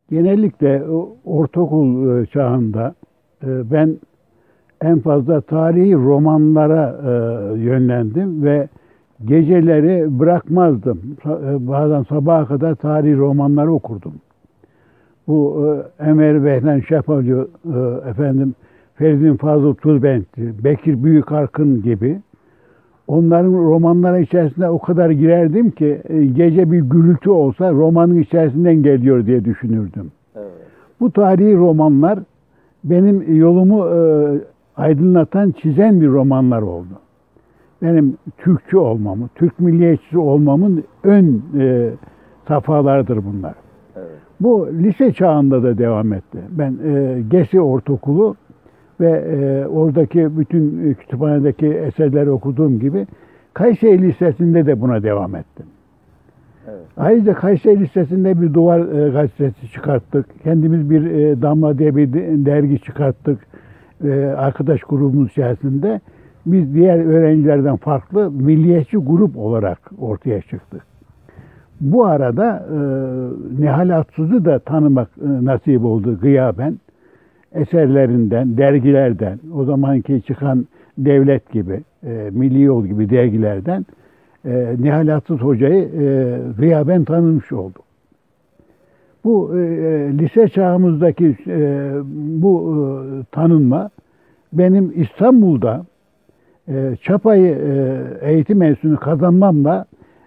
Genellikle ortaokul çağında ben en fazla tarihi romanlara yönlendim ve geceleri bırakmazdım. Bazen sabaha kadar tarihi romanları okurdum. Bu Enver Behlen Şapalı, Feridun Fazıl Tülbent'i, Bekir Büyükarkın gibi onların romanları içerisinde o kadar girerdim ki gece bir gürültü olsa romanın içerisinden geliyor diye düşünürdüm. Evet. Bu tarihi romanlar benim yolumu aydınlatan, çizen bir romanlar oldu. Benim Türkçü olmamı, Türk milliyetçisi olmamın ön safhalarıdır bunlar. Evet. Bu lise çağında da devam etti. Ben Gesi Ortaokulu ve oradaki bütün kütüphanedeki eserleri okuduğum gibi Kayseri Lisesi'nde de buna devam ettim. Evet. Ayrıca Kayseri Lisesi'nde bir duvar gazetesi çıkarttık. Kendimiz bir Damla diye bir dergi çıkarttık. Arkadaş grubumuz içerisinde. Biz diğer öğrencilerden farklı milliyetçi grup olarak ortaya çıktık. Bu arada Nihal Atsız'ı da tanımak nasip oldu gıyaben. Eserlerinden, dergilerden, o zamanki çıkan Devlet gibi, Milli Yol gibi dergilerden Nihal Atsız Hoca'yı gıyaben tanımış olduk. Bu lise çağımızdaki bu tanınma benim İstanbul'da Çapa'yı eğitim enstitüsünü kazanmamla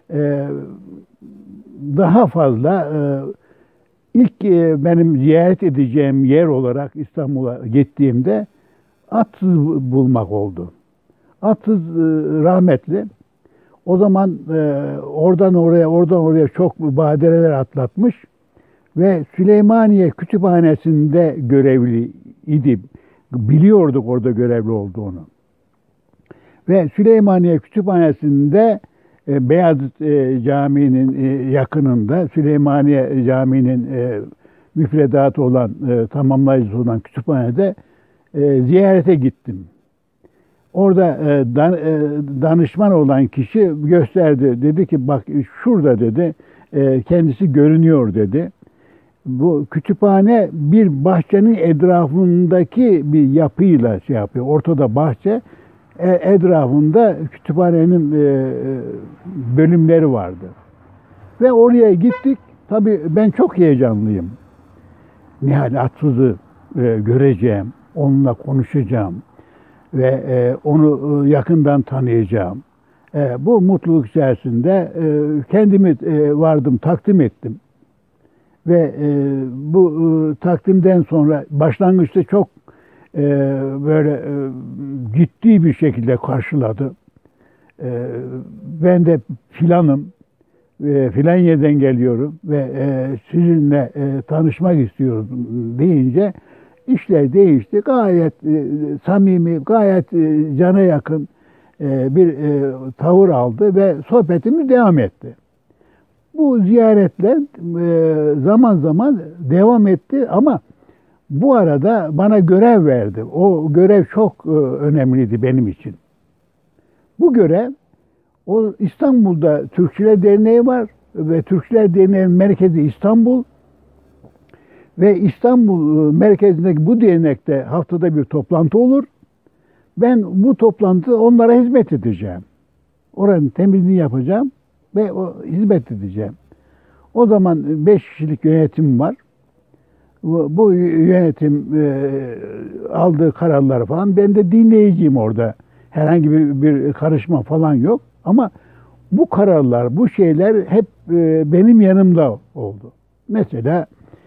daha fazla ilk benim ziyaret edeceğim yer olarak İstanbul'a gittiğimde Atsız bulmak oldu. Atsız rahmetli. O zaman oradan oraya çok badireler atlatmış ve Süleymaniye Kütüphanesi'nde görevli idi. Biliyorduk orada görevli olduğunu. Ve Süleymaniye Kütüphanesi'nde Beyazıt Camii'nin yakınında Süleymaniye Camii'nin müfredatı olan, tamamlayıcısı olan kütüphanede ziyarete gittim. Orada danışman olan kişi gösterdi. Dedi ki bak şurada dedi, kendisi görünüyor dedi. Bu kütüphane bir bahçenin etrafındaki bir yapıyla şey yapıyor. Ortada bahçe, etrafında kütüphanenin bölümleri vardı. Ve oraya gittik. Tabii ben çok heyecanlıyım. Nihal Atsız'ı göreceğim, onunla konuşacağım ve onu yakından tanıyacağım. Bu mutluluk içerisinde kendimi vardım, takdim ettim. Ve bu takdimden sonra başlangıçta çok böyle ciddi bir şekilde karşıladı. Ben de filanım, filan yerden geliyorum ve sizinle tanışmak istiyorum deyince işler değişti. Gayet samimi, gayet cana yakın bir tavır aldı ve sohbetimiz devam etti. Bu ziyaretler zaman zaman devam etti ama bu arada bana görev verdi. O görev çok önemliydi benim için. Bu görev, o İstanbul'da Türkçüler Derneği var ve Türkçüler Derneği'nin merkezi İstanbul ve İstanbul merkezindeki bu dernekte haftada bir toplantı olur. Ben bu toplantıda onlara hizmet edeceğim. Oranın temizliğini yapacağım ve o hizmet edeceğim. O zaman 5 kişilik yönetim var. Bu yönetim aldığı kararları falan ben de dinleyiciyim orada. Herhangi bir karışma falan yok. Ama bu kararlar, bu şeyler hep benim yanımda oldu. Mesela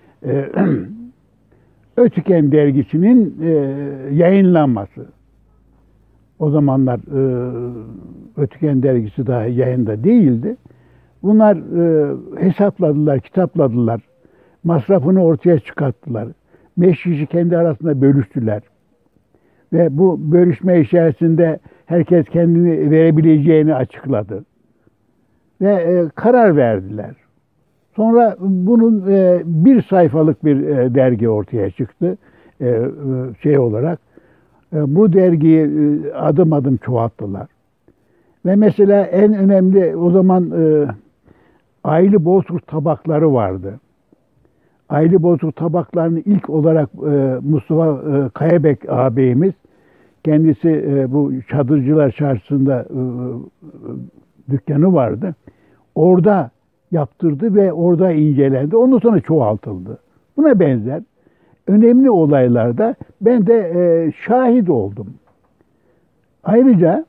Ötüken dergisinin yayınlanması. O zamanlar Ötüken dergisi daha yayında değildi. Bunlar hesapladılar, kitapladılar. Masrafını ortaya çıkarttılar. 5 kişi kendi arasında bölüştüler. Ve bu bölüşme içerisinde herkes kendini verebileceğini açıkladı. Ve karar verdiler. Sonra bunun bir sayfalık bir dergi ortaya çıktı şey olarak. Bu dergiyi adım adım çoğalttılar. Ve mesela en önemli o zaman Aylı Bozkurt tabakları vardı. Aylı bozuk tabaklarını ilk olarak Mustafa Kayabek ağabeyimiz, kendisi bu Çadırcılar Çarşısı'nda dükkanı vardı. Orada yaptırdı ve orada incelendi. Ondan sonra çoğaltıldı. Buna benzer önemli olaylarda ben de şahit oldum. Ayrıca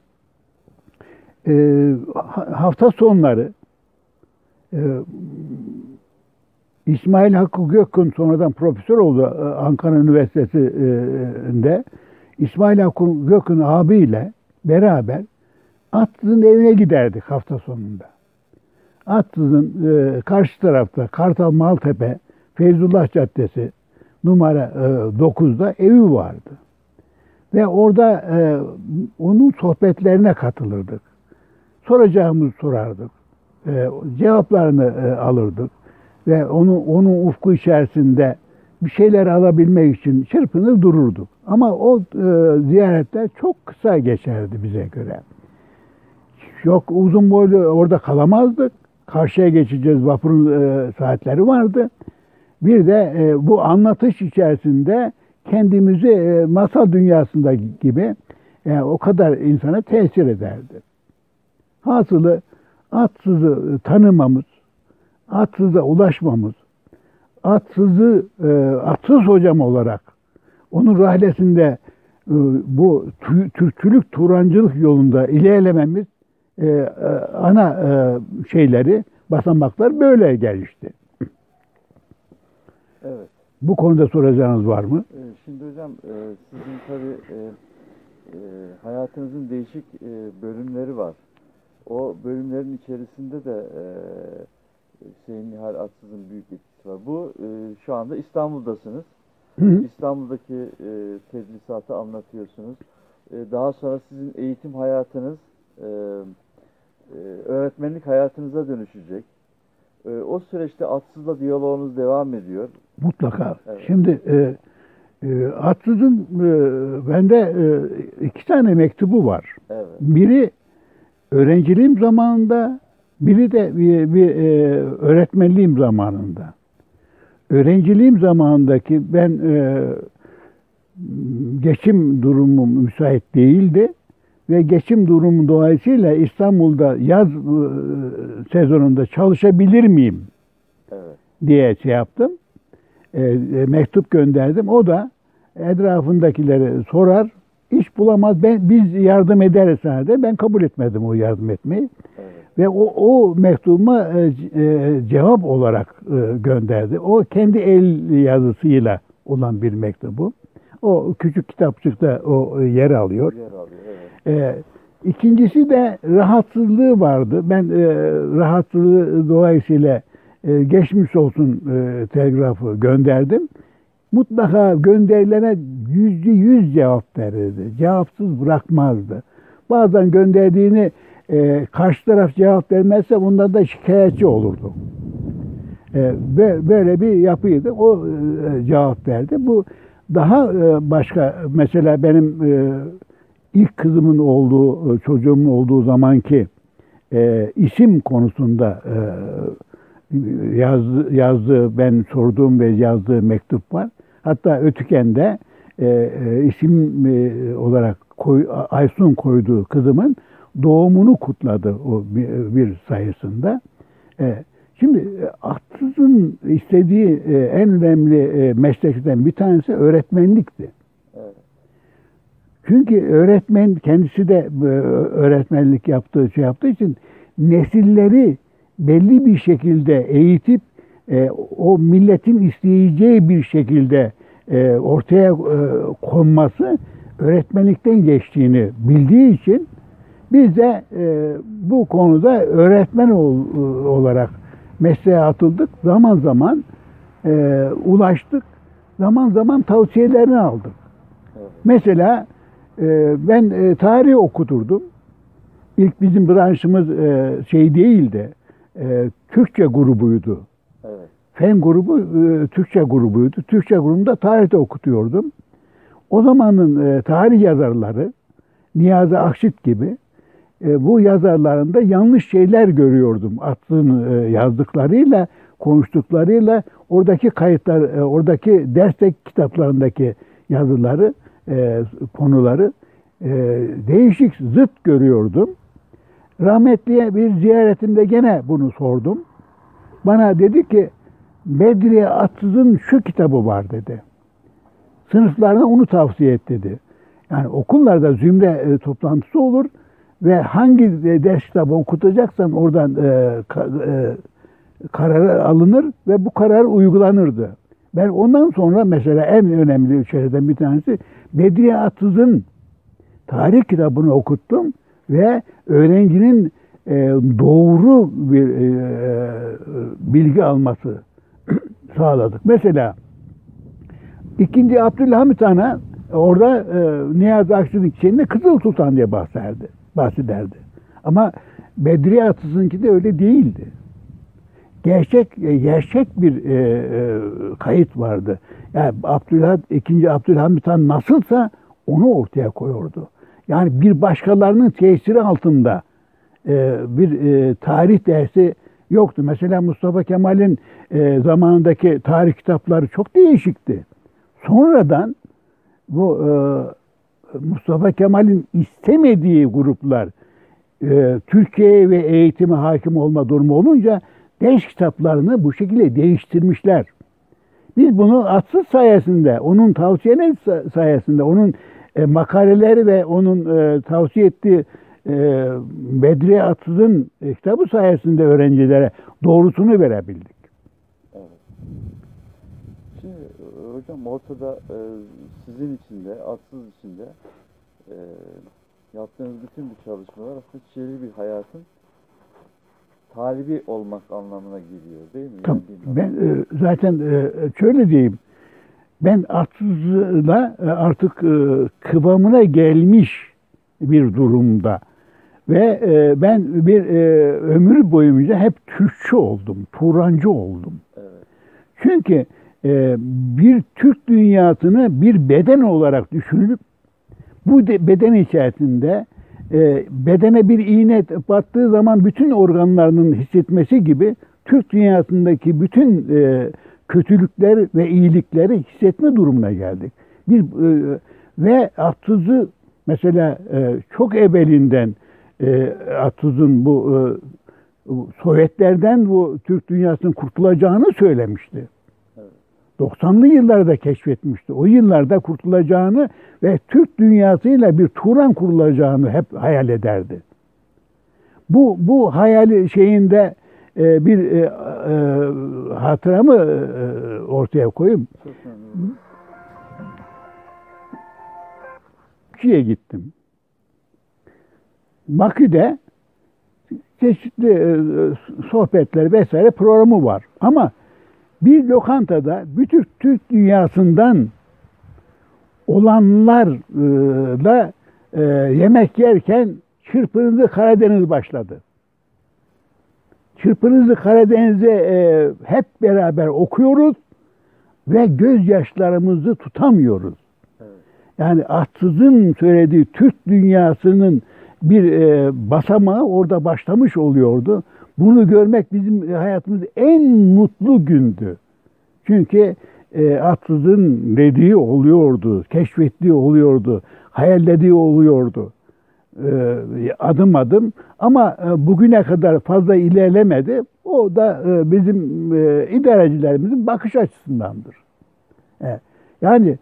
hafta sonları İsmail Hakkı Gökün sonradan profesör oldu Ankara Üniversitesi'nde. İsmail Hakkı Gökün abiyle beraber Atsız'ın evine giderdik hafta sonunda. Atsız'ın karşı tarafta Kartal Maltepe Feyzullah Caddesi numara 9'da evi vardı. Ve orada onun sohbetlerine katılırdık. Soracağımızı sorardık. Cevaplarını alırdık. Ve onun ufku içerisinde bir şeyler alabilmek için çırpınır dururduk. Ama o ziyaretler çok kısa geçerdi bize göre. Çok uzun boylu orada kalamazdık. Karşıya geçeceğiz, vapurun saatleri vardı. Bir de bu anlatış içerisinde kendimizi masal dünyasında gibi o kadar insana tesir ederdi. Hasılı Atsız'ı tanımamız, Atsız'a ulaşmamız, Atsız hocam olarak onun rahlesinde bu Türkçülük, Turancılık yolunda ilerlememiz ana şeyleri, basamaklar böyle gelişti. Evet. Bu konuda soracağınız var mı? Şimdi hocam sizin tabii hayatınızın değişik bölümleri var. O bölümlerin içerisinde de Hüseyin Nihal Atsız'ın büyük etkisi var. Bu şu anda İstanbul'dasınız. Hı. İstanbul'daki tedrisatı anlatıyorsunuz. Daha sonra sizin eğitim hayatınız öğretmenlik hayatınıza dönüşecek. O süreçte Atsız'la diyaloğunuz devam ediyor. Mutlaka. Evet. Şimdi Atsız'ın bende 2 tane mektubu var. Evet. Biri öğrenciliğim zamanında, biri de bir öğretmenliğim zamanında. Öğrenciliğim zamanındaki ben geçim durumum müsait değildi ve geçim durumu dolayısıyla İstanbul'da yaz sezonunda çalışabilir miyim Evet. diye şey yaptım. Mektup gönderdim. O da etrafındakileri sorar, iş bulamaz. Biz yardım ederiz sana de. Ben kabul etmedim o yardım etmeyi. Evet. Ve o mektubuma cevap olarak gönderdi. O kendi el yazısıyla olan bir mektubu. O küçük kitapçıkta o yer alıyor. Yer alıyor, evet. İkincisi de rahatsızlığı vardı. Ben rahatsızlığı dolayısıyla geçmiş olsun telgrafı gönderdim. Mutlaka gönderilene %100 cevap verirdi. Cevapsız bırakmazdı. Bazen gönderdiğini karşı taraf cevap vermezse bundan da şikayetçi olurdu. Böyle bir yapıydı. O cevap verdi. Bu daha başka, mesela benim ilk kızımın olduğu, çocuğumun olduğu zamanki isim konusunda yazdığı, ben sorduğum ve yazdığı mektup var. Hatta Ötüken'de isim olarak Aysun koyduğu kızımın doğumunu kutladı o bir sayısında. Şimdi Atsız'ın istediği en önemli meslekten bir tanesi öğretmenlikti. Evet. Çünkü öğretmen kendisi de öğretmenlik yaptığı için nesilleri belli bir şekilde eğitip o milletin isteyeceği bir şekilde ortaya konması öğretmenlikten geçtiğini bildiği için biz de bu konuda öğretmen olarak mesleğe atıldık. Zaman zaman ulaştık. Zaman zaman tavsiyelerini aldık. Evet. Mesela ben tarih okuturdum. İlk bizim branşımız şey değildi. Türkçe grubuydu. Evet. Fen grubu Türkçe grubuydu. Türkçe grubunda tarihte okutuyordum. O zamanın tarih yazarları Niyazi Akşit gibi bu yazarlarında yanlış şeyler görüyordum. Atsız'ın yazdıklarıyla konuştuklarıyla oradaki kayıtlar, oradaki ders kitaplarındaki yazıları, konuları değişik, zıt görüyordum. Rahmetliye bir ziyaretimde gene bunu sordum. Bana dedi ki Bedriye Atsız'ın şu kitabı var dedi. Sınıflarına onu tavsiye et dedi. Yani okullarda zümre toplantısı olur ve hangi ders kitabı okutacaksan oradan kararı alınır ve bu karar uygulanırdı. Ben ondan sonra mesela en önemli şeylerden bir tanesi Bedriye Atsız'ın tarih kitabını okuttum ve öğrencinin doğru bir bilgi alması sağladık. Mesela 2. Abdülhamit Han'a orada Niyazi Akçı'nın şeyinde Kızıl Sultan diye bahsederdi. Ama Bedriye Atsız'ınki de öyle değildi. Gerçek bir kayıt vardı. Yani 2. Abdülhamit Han nasılsa onu ortaya koyuyordu. Yani bir başkalarının tesiri altında bir tarih dersi yoktu. Mesela Mustafa Kemal'in zamanındaki tarih kitapları çok değişikti. Sonradan bu Mustafa Kemal'in istemediği gruplar Türkiye'ye ve eğitime hakim olma durumu olunca ders kitaplarını bu şekilde değiştirmişler. Biz bunu Atsız sayesinde, onun tavsiyeleri sayesinde, onun makaleleri ve onun tavsiye ettiği Bedriye Atsız'ın kitabı sayesinde öğrencilere doğrusunu verebildik. Evet. Şimdi hocam ortada sizin için de, Atsız için de yaptığınız bütün bu çalışmalar aslında şiirli bir hayatın talibi olmak anlamına geliyor değil mi? Tabii, Yani ben zaten şöyle diyeyim, ben Atsız'la artık kıvamına gelmiş bir durumda ve ben bir ömür boyunca hep Türkçü oldum, Turancı oldum. evet. Çünkü bir Türk dünyasını bir beden olarak düşünüp bu beden içerisinde bedene bir iğne battığı zaman bütün organlarının hissetmesi gibi Türk dünyasındaki bütün kötülükler ve iyilikleri hissetme durumuna geldik. Ve Atsız'ı mesela çok evvelinden Atsız'ın bu Sovyetlerden bu Türk dünyasının kurtulacağını söylemişti. 90'lı yıllarda keşfetmişti. O yıllarda kurtulacağını ve Türk dünyasıyla bir Turan kurulacağını hep hayal ederdi. Bu hayali şeyinde bir hatıramı ortaya koyayım. Şiye gittim. Bakü'de çeşitli sohbetler vesaire programı var. Ama bir lokantada bütün Türk dünyasından olanlarla yemek yerken Çırpınızı Karadeniz başladı. Çırpınızı Karadeniz'i hep beraber okuyoruz ve gözyaşlarımızı tutamıyoruz. Evet. Yani Atsız'ın söylediği Türk dünyasının bir basamağı orada başlamış oluyordu. Bunu görmek bizim hayatımızda en mutlu gündü. Çünkü Atsız'ın dediği oluyordu, keşfettiği oluyordu, hayallediği oluyordu. Adım adım ama bugüne kadar fazla ilerlemedi. O da bizim idarecilerimizin bakış açısındandır. Yani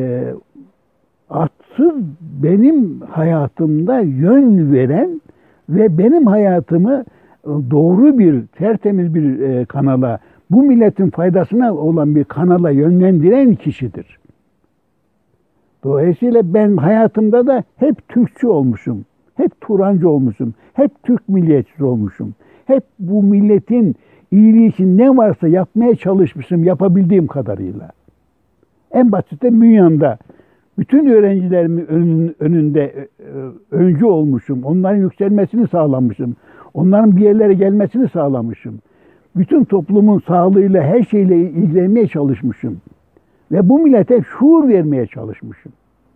Atsız benim hayatımda yön veren ve benim hayatımı doğru bir, tertemiz bir kanala, bu milletin faydasına olan bir kanala yönlendiren kişidir. Dolayısıyla ben hayatımda da hep Türkçü olmuşum, hep Turancı olmuşum, hep Türk milliyetçisi olmuşum. Hep bu milletin iyiliği için ne varsa yapmaya çalışmışım yapabildiğim kadarıyla. En basite Münyan'da bütün öğrencilerimin önünde öncü olmuşum, onların yükselmesini sağlamışım, onların bir yerlere gelmesini sağlamışım. Bütün toplumun sağlığıyla, her şeyle ilgilenmeye çalışmışım. Ve bu millete şuur vermeye çalışmışım.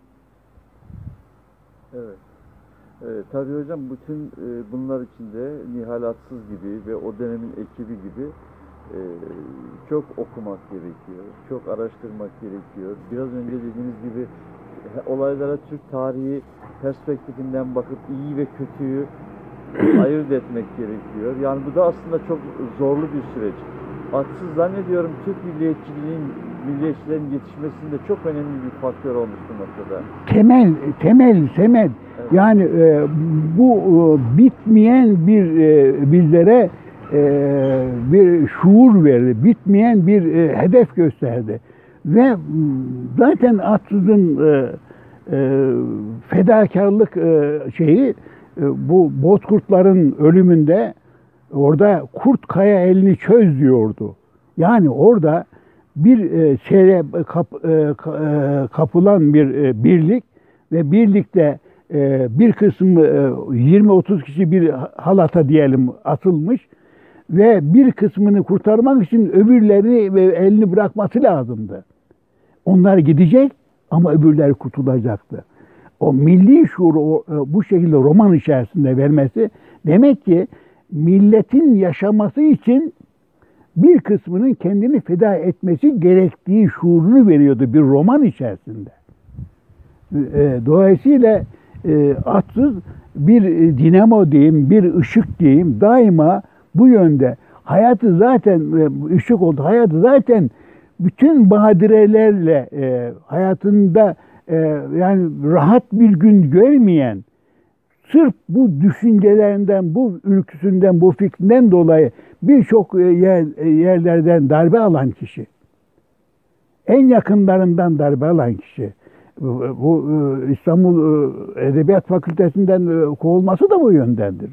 Evet. Tabii hocam bütün bunlar içinde Nihal Atsız gibi ve o dönemin ekibi gibi çok okumak gerekiyor, çok araştırmak gerekiyor. Biraz önce dediğiniz gibi olaylara Türk tarihi perspektifinden bakıp iyi ve kötüyü ayırt etmek gerekiyor. Yani bu da aslında çok zorlu bir süreç. Atsız zannediyorum Türk milliyetçilerin yetişmesinde çok önemli bir faktör olmuş bu noktada. Temel. Evet. Yani bu bitmeyen bir bizlere bir şuur verdi, bitmeyen bir hedef gösterdi. Ve zaten Atsız'ın fedakarlık şeyi bu bozkurtların ölümünde orada kurt kaya elini çöz diyordu. Yani orada bir şeye kapılan bir birlik ve birlikte bir kısmı 20-30 kişi bir halata diyelim atılmış ve bir kısmını kurtarmak için öbürlerini ve elini bırakması lazımdı. Onlar gidecek ama öbürleri kurtulacaktı. O milli şuuru bu şekilde roman içerisinde vermesi demek ki milletin yaşaması için bir kısmının kendini feda etmesi gerektiği şuurunu veriyordu bir roman içerisinde. Dolayısıyla Atsız bir dinamo diyeyim, bir ışık diyeyim daima bu yönde. Hayatı zaten ışık oldu. Hayatı zaten bütün badirelerle hayatında yani rahat bir gün görmeyen, sırf bu düşüncelerinden, bu ülküsünden, bu fikrinden dolayı birçok yerlerden darbe alan kişi. En yakınlarından darbe alan kişi. Bu İstanbul Edebiyat Fakültesinden kovulması da bu yöndendir.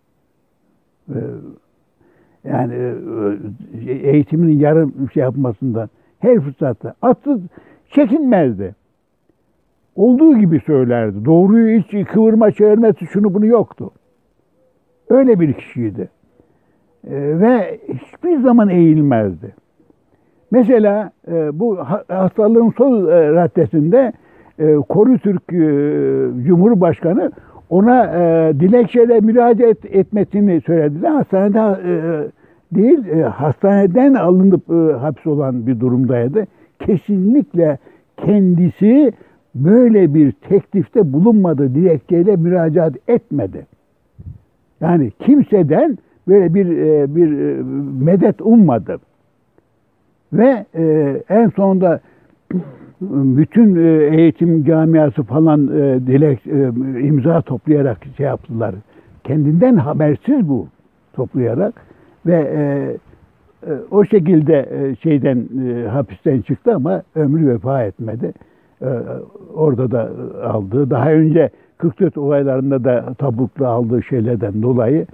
Yani eğitiminin yarım şey yapmasından her fırsatta. Atsız çekinmezdi. Olduğu gibi söylerdi. Doğruyu hiç kıvırma çevirmesi şunu bunu yoktu. Öyle bir kişiydi. Ve hiçbir zaman eğilmezdi. Mesela bu hastalığın son raddesinde Korutürk Cumhurbaşkanı ona dilekçeyle müracaat etmesini söylediler. Hastanede değil, hastaneden alınıp hapsolan bir durumdaydı. Kesinlikle kendisi böyle bir teklifte bulunmadı, dilekçeyle müracaat etmedi. Yani kimseden böyle bir medet ummadı. Ve en sonunda bütün eğitim camiası falan imza toplayarak şey yaptılar. Kendinden habersiz bu toplayarak ve o şekilde hapisten çıktı ama ömrü vefa etmedi. Orada da aldığı, daha önce 44 olaylarında da tabutlu aldığı şeylerden dolayı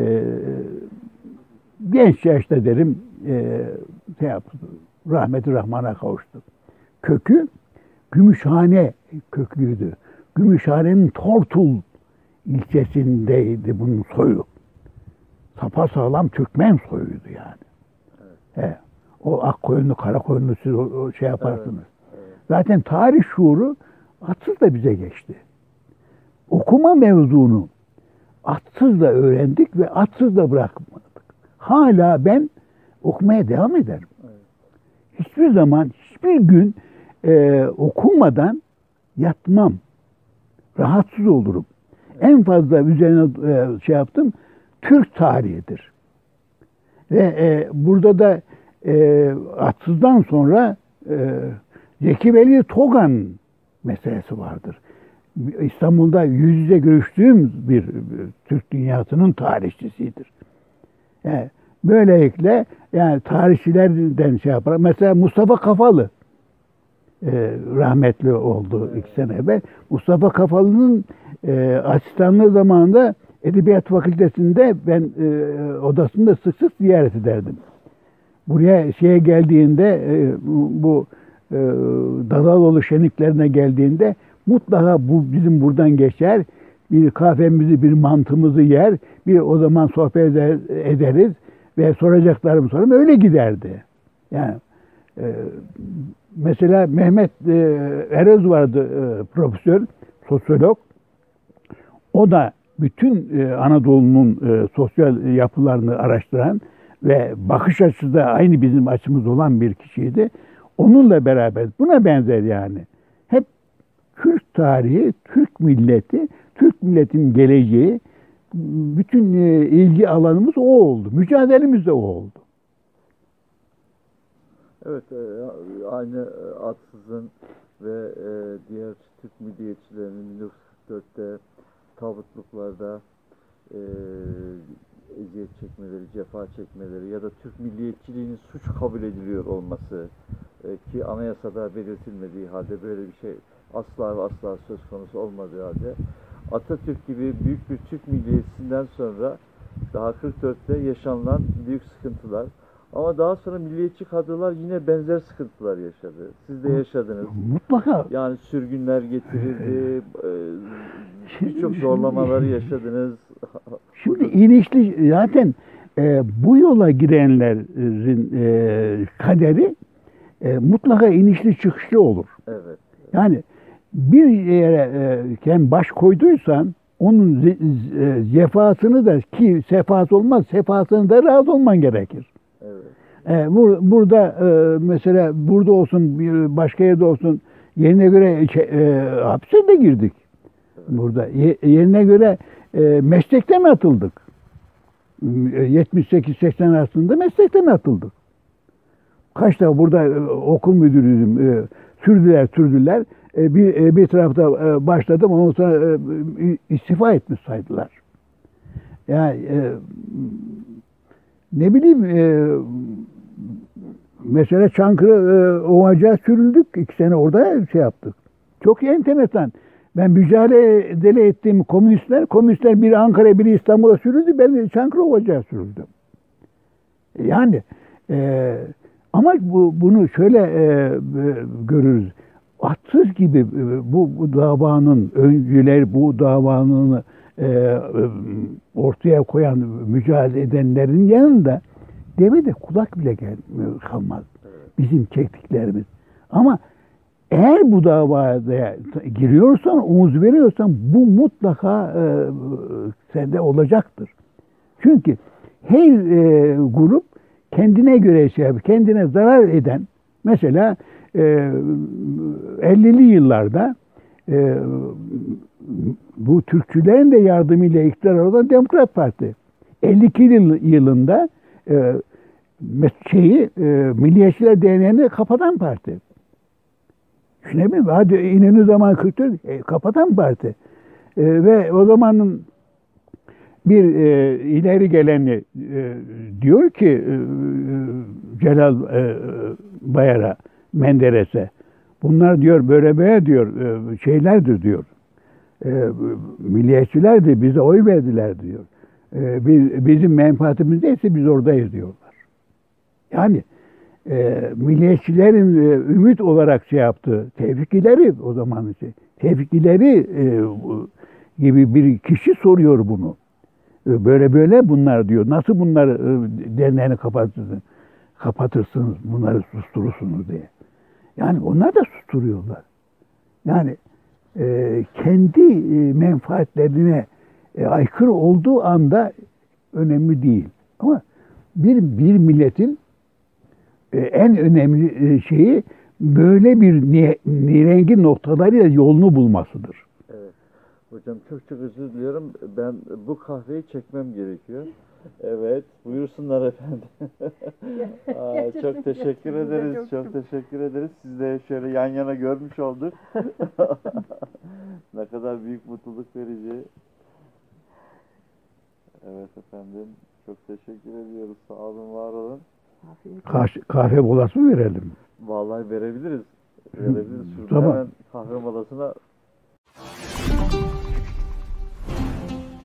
genç yaşta derim rahmeti rahmana kavuştu. Kökü Gümüşhane köklüydü. Gümüşhane'nin Tortul ilçesindeydi bunun soyu. Sapasağlam Türkmen soyuydu yani. Evet. O Akkoyunlu, Karakoyunlu siz o şey yaparsınız. Evet. Zaten tarih şuuru Atsız da bize geçti. Okuma mevzunu Atsız da öğrendik ve Atsız da bırakmadık. Hala ben okumaya devam ederim. Evet. Hiçbir zaman, hiçbir gün okumadan yatmam. Rahatsız olurum. En fazla üzerine şey yaptım, Türk tarihidir. Ve burada da Atsız'dan sonra Zeki Veli Togan meselesi vardır. İstanbul'da yüz yüze görüştüğüm bir Türk dünyasının tarihçisidir. Yani böylelikle yani tarihçilerden şey yapar. Mesela Mustafa Kafalı rahmetli oldu 2 sene evvel. Mustafa Kafalı'nın asistanlığı zamanında Edebiyat Fakültesi'nde ben odasında sık sık ziyaret ederdim. Buraya şeye geldiğinde bu Dadaloğlu şenliklerine geldiğinde mutlaka bu bizim buradan geçer. Bir kahvemizi, bir mantımızı yer. Bir o zaman sohbet ederiz ve soracaklarımı sorarım. Öyle giderdi. Yani mesela Mehmet Erez vardı profesör, sosyolog. O da bütün Anadolu'nun sosyal yapılarını araştıran ve bakış açısı da aynı bizim açımız olan bir kişiydi. Onunla beraber buna benzer yani. Hep Türk tarihi, Türk milleti, Türk milletinin geleceği, bütün ilgi alanımız o oldu. Mücadelemiz de o oldu. Evet, aynı Atsız'ın ve diğer Türk milliyetçilerinin 1944'te tabutluklarda eziyet çekmeleri, cefa çekmeleri ya da Türk milliyetçiliğinin suç kabul ediliyor olması ki anayasada belirtilmediği halde böyle bir şey asla ve asla söz konusu olmadığı halde Atatürk gibi büyük bir Türk milliyetçisinden sonra daha 44'te yaşanılan büyük sıkıntılar ama daha sonra milliyetçi kadrolar yine benzer sıkıntılar yaşadı. Siz de yaşadınız. Mutlaka. Yani sürgünler getirildi, birçok zorlamaları yaşadınız. Şimdi inişli zaten bu yola girenlerin kaderi mutlaka inişli çıkışlı olur. Evet. Yani bir yere baş koyduysan onun cefasını da ki sefası olmaz, sefasını da razı olman gerekir. Evet. Burada mesela burada olsun, başka yerde olsun yerine göre hapse de girdik. Burada yerine göre meslekten atıldık. 78-80 arasında meslekten atıldık. Kaç defa burada okul müdürüydüm. Sürdüler. Bir tarafta başladım, ondan sonra istifa etmiş saydılar. Yani ne bileyim mesela Çankırı Ovacık'a sürüldük. 2 sene orada şey yaptık. Çok enteresan. Ben mücadele ettiğim komünistler biri Ankara'ya biri İstanbul'a sürüldü. Ben de Çankırı Ovacık'a sürüldüm. Yani ama bunu şöyle görürüz. Atsız gibi bu davanın öncüleri, bu davanın ortaya koyan mücadele edenlerin yanında deve de kulak bile kalmaz. Bizim çektiklerimiz. Ama eğer bu davaya giriyorsan, omuz veriyorsan bu mutlaka sende olacaktır. Çünkü her grup kendine göre kendine zarar eden, mesela 50'li yıllarda bu Türkçülerin de yardımıyla iktidar olan Demokrat Parti. 52 yılında Milliyetçiler Derneği'ni kapatan parti. Düşünebilir miyim? Hadi İnönü zaman 44 kapatan parti. Ve o zamanın bir ileri geleni diyor ki Celal Bayar'a, Menderes'e, bunlar diyor böyle diyor şeylerdir diyor. Milliyetçilerdi, bize oy verdiler diyor. Bizim menfaatimizdeyse biz oradayız diyorlar. Yani milliyetçilerin ümit olarak şey yaptı. Tevfiklileri o zaman Tevfiklileri gibi bir kişi soruyor bunu. Böyle bunlar diyor. Nasıl bunları derneğini kapatırsınız, bunları susturursunuz diye. Yani onlar da susturuyorlar. Yani kendi menfaatlerine aykırı olduğu anda önemli değil. Ama bir milletin en önemli şeyi böyle bir nirengi noktalarıyla yolunu bulmasıdır. Evet. Hocam çok özür diliyorum. Ben bu kahveyi çekmem gerekiyor. Evet. Buyursunlar efendim. Çok teşekkür ederiz. Çok teşekkür ederiz. Siz de şöyle yan yana görmüş olduk. Ne kadar büyük mutluluk verici. Evet efendim. Çok teşekkür ediyoruz. Sağ olun, var olun. Kahve molası mı verelim? Vallahi verebiliriz. Şurada Tamam. hemen kahve molasına